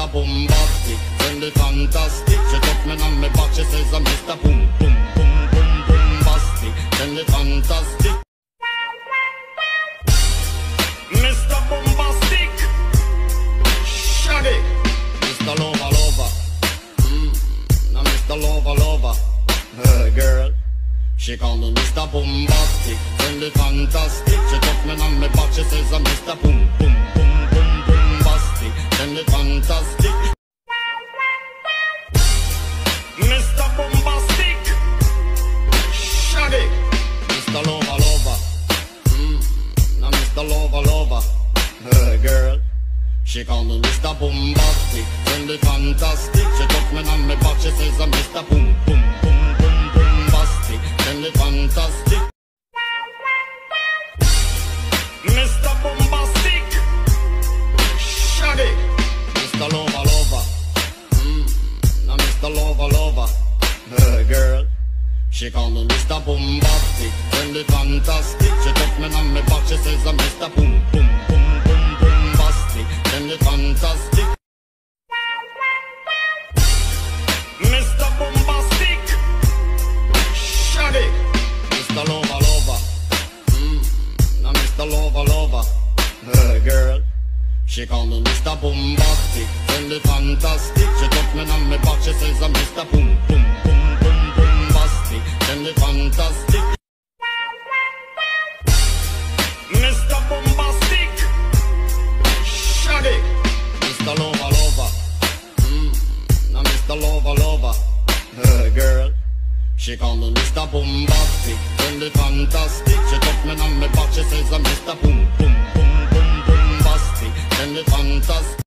Bombastic, tell the fantastic. She touch me on me back, she says I'm Mr. Boom Boom Boom Boom Bombastic, tell the fantastic. Mr. Bombastic, Shaggy, Mr. Lover Lover, now Mr. Lover Lover, girl. She call me Mr. Bombastic, tell the fantastic. She touch me on me back, she says I'm Mr. Boom Boom Boom Boom Bombastic, tell the fantastic. Mr. Bombastic, Shaggy, Mr. Lover Lover, now Mr. Lover Lover, girl. She call me Mr. Bombastic, tell the fantastic. She touch me on me back, she says I'm Mr. Boom Boom Boom Boom Bombastic, tell the fantastic. Mr. Bombastic, Shaggy, Mr. Lover Lover, now Mr. Lover Lover, girl. She call me Mr. Bombastic, tell the fantastic. She touch me on me back, she says I'm Mr. Boom Boom Boom Boom Bombastic, tell the fantastic. Mr. Bombastic, Shaggy, Mr. Lover Lover, now Mr. Lover Lover, girl. She call me Mr. Bombastic, tell the fantastic. She touch me on me back, she says I'm Mr. Boom Boom Boom Boom Bombastic, tell the fantastic. Mr. Bombastic, Shaggy, Mr. Lover Lover, now Mr. Lover Lover, girl. She call me Mr. Bombastic, tell the fantastic. She touch me on me back, she says I'm Mr. Boom Boom Boom Boom Bombastic, tell the fantastic.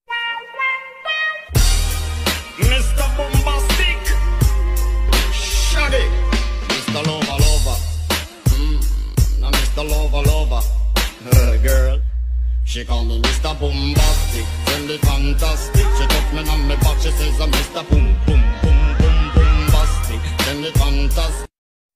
Mr. Bombastic, Shaggy, Mr. Lover Lover, now Mr. Lover Lover, girl. She call me Mr. Bombastic, tell the fantastic. She touch me on me back, she says I'm Mr. Boom Boom Boom Boom Bombastic, tell the fantastic.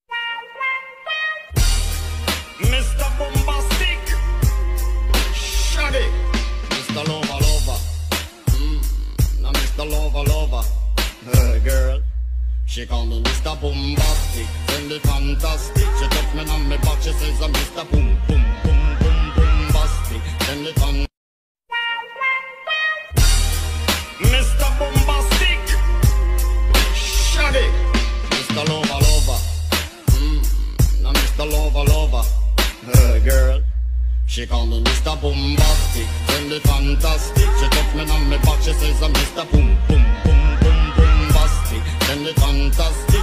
Mr. Bombastic, Shaggy, Mr. Lover Lover, now Mr. Lover Lover, girl. She call me Mr. Bombastic, tell the fantastic. She touch me on me back, she says I'm Mr. Boom Boom Boom Boom Bombastic, tell the fantastic. Mr. Bombastic, Shaggy, Mr. Lover Lover, now Mr. Lover Lover, girl. She call me Mr. Bombastic, tell the fantastic. She touch me on me back, she says I'm Mr. Boom Boom Boom Boom Bombastic, tell the fantastic.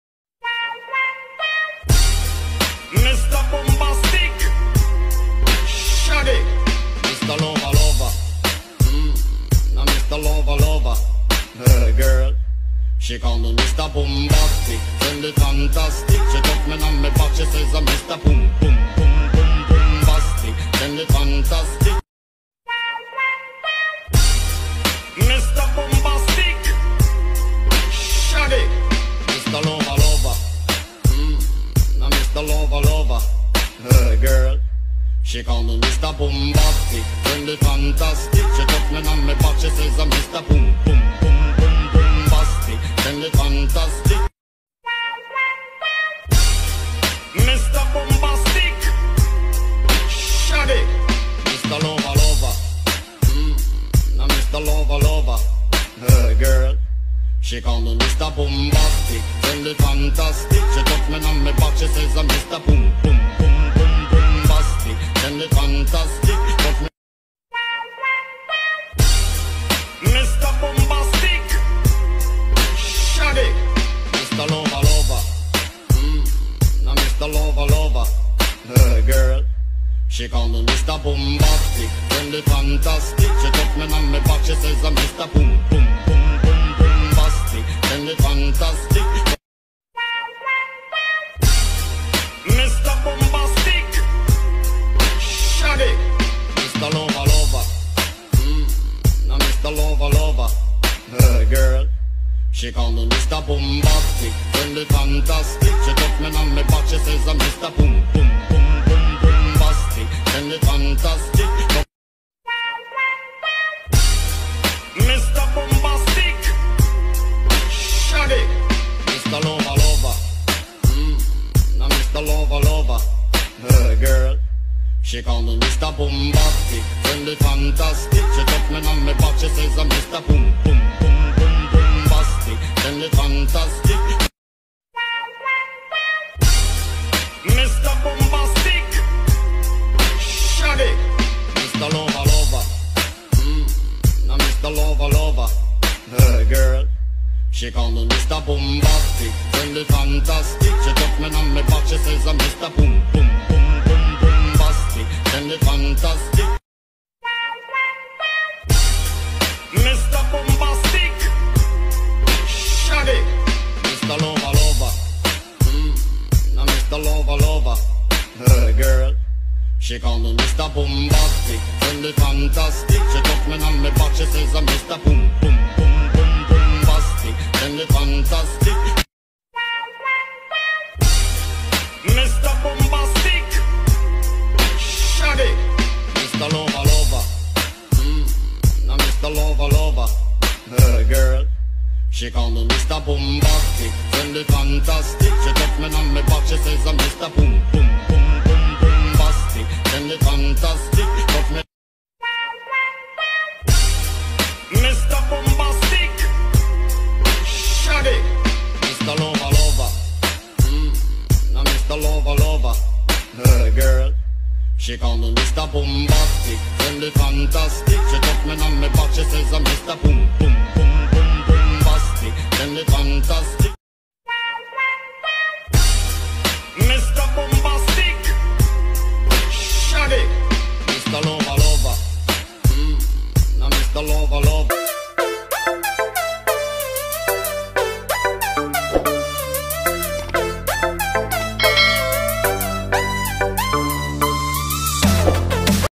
Mr. Bombastic, Shaggy, Mr. Lover Lover, now Mr. Lover Lover, girl. She call me Mr. Bombastic, tell the fantastic. She touch me on me back, she says I'm Mr. Boom Boom Boom Boom Bombastic, tell the fantastic. Mr. Bombastic, Shaggy, Mr. Lover Lover, now Mr. Lover Lover, girl. She call me Mr. Bombastic, tell the fantastic. She touch me on me back, she says I'm Mr. Boom Boom Boom Boom Bombastic, tell the fantastic. Mr. Bombastic, Shaggy, Mr. Lover Lover, now Mr. Lover Lover, girl. She call me Mr. Bombastic, tell the fantastic. She touch me on me back, she says I'm Mr. Boom Boom Boom Boom Bombastic, tell the fantastic. Touch me. Mr. Bombastic, Shaggy, Mr. Lover Lover, now Mr. Lover Lover, girl. She call me Mr. Bombastic, tell the fantastic. She touch me on me back, she says I'm Mr. Boom Boom Boom Boom Bombastic, tell the fantastic. Mr. Bombastic, Shaggy, Mr. Lover Lover, now Mr. Lover Lover, girl. She call me Mr. Bombastic, tell the fantastic. She touch me on me back, she says I'm Mr. Boom Boom Boom Boom Bombastic, tell the fantastic. Mr. Bombastic, friendly, fantastic. She took me on me back, she says I'm Mr. Boom, boom, boom, boom, bombastic, friendly, fantastic. Mr. Bombastic, Shaggy, Mr. Lover, lover. Now Mr. Lover, lover. Girl, she called me Mr. Bombastic, friendly, fantastic. She took me on me back, she says I'm Mr. Boom, boom, boom, boom, bombastic, friendly, fantastic. Mr. Bombastic, Shaggy, Mr. Lover, lover. Now Mr. Lover, lover. Girl, she called me Mr. Bombastic, friendly, fantastic. She took me on me back, she says I'm Mr. Boom, boom, boom, boom, bombastic, friendly, fantastic. Mr. Bombastic, Shaggy, Mr. Lover, lover. Now Mr. Lover, lover. Girl, she called me Mr. Bombastic, friendly, fantastic. She took me on me back, she says I'm Mr. Boom, boom, boom, boom, bombastic, friendly, fantastic. Took me Mr. Bombastic, Shaggy, Mr. Lover, lover. Now Mr. Lover, lover. Girl, she called me Mr. Bombastic, friendly, fantastic. She took me on me back, she says I'm Mr. Boom, boom, boom, boom, bombastic, friendly, fantastic. Mr. Bombastic, Shaggy, Mr. Lover, lover. Now Mr. Lover,